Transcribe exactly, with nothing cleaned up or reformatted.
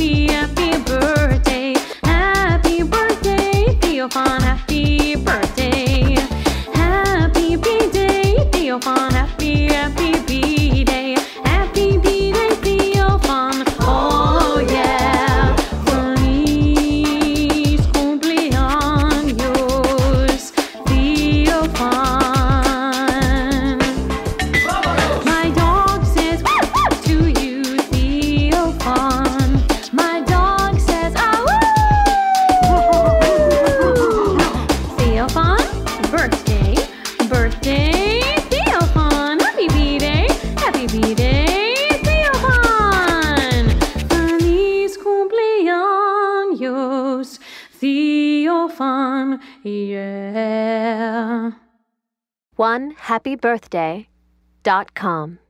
happy, happy birthday. Happy birthday, Theophon, happy birthday. Happy B-Day, Theophon, happy, happy B-Day. Happy B-Day, Theophon, oh yeah. Feliz cumpleaños, Theophon. My dog says woo woo to you, Theophon. My dog says ah woo. Theophon, birthday, birthday, Theophon. Happy B-Day, happy B-Day, Theophon. Feliz cumpleaños, Theophon, yeah. one happy birthday dot com